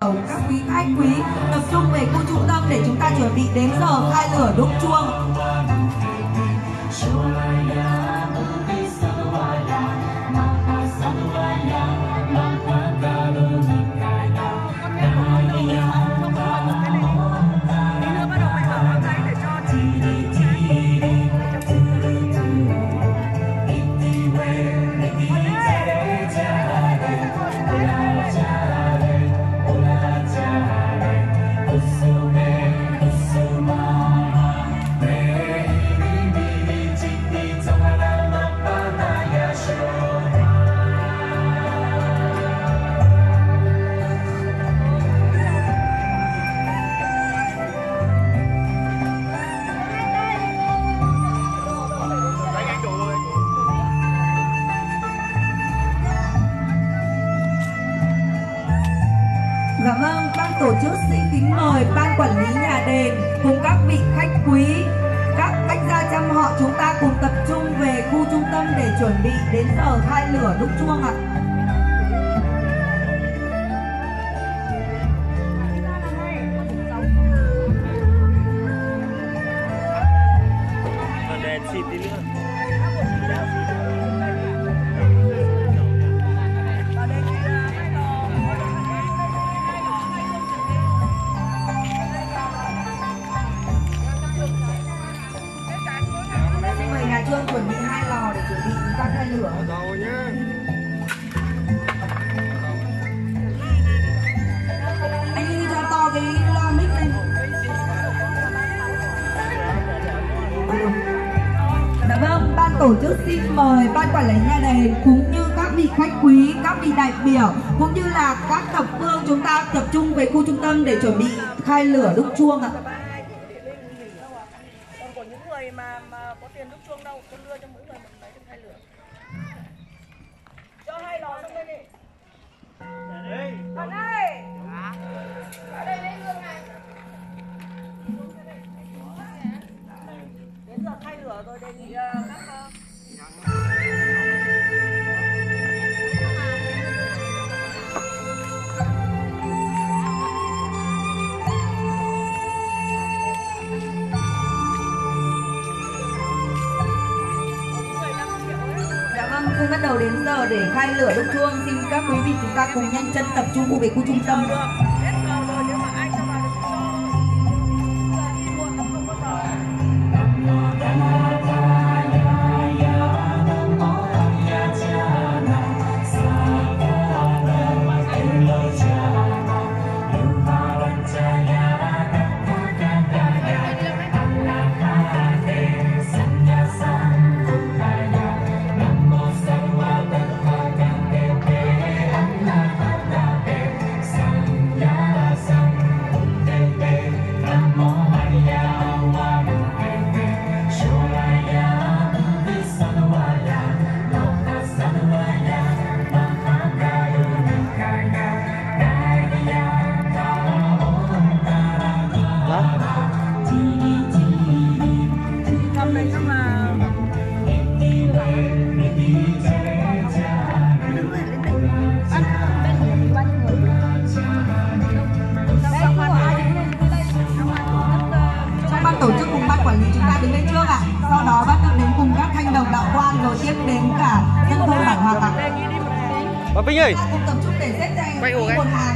Các quý khách quý tập trung về khu trung tâm để chúng ta chuẩn bị đến giờ khai lửa đúc chuông. Dạ vâng, ban tổ chức xin kính mời ban quản lý nhà đền cùng các vị khách quý, các khách gia chăm họ chúng ta cùng tập trung về khu trung tâm để chuẩn bị đến giờ khai lửa đúc chuông ạ. Đèn xịt tí nữa. Chuông chuẩn bị 2 lò để chuẩn bị chúng ta khai lửa. Rồi nhá. Anh đi cho to cái loa mic lên. Dạ vâng, ban tổ chức xin mời ban quản lý nhà đền cũng như các vị khách quý, các vị đại biểu cũng như là các thập phương chúng ta tập trung về khu trung tâm để chuẩn bị khai lửa đúc chuông ạ. Còn những người mà có tiền đúc chuông đâu, con đưa cho mỗi người một cái để khai lửa. Cho 2 lò xong lên đi. Thằng ơi. Ở đây lấy hương này. Đến giờ khai lửa rồi, đề nghị các Cũng bắt đầu đến giờ để khai lửa đúc chuông. Xin các quý vị chúng ta cùng nhanh chân tập trung về khu trung tâm. hết giờ rồi, nếu mà ai cho vào được đi muộn không có giờ. Tổ chức cùng ban quản lý chúng ta đứng lên trước ạ. Sau đó bắt đầu đến cùng các thanh đồng đạo quan rồi tiếp đến cả dân thôn bản Hòa ạ. Bà Vinh ơi. Cùng tập trung để xếp thành một hàng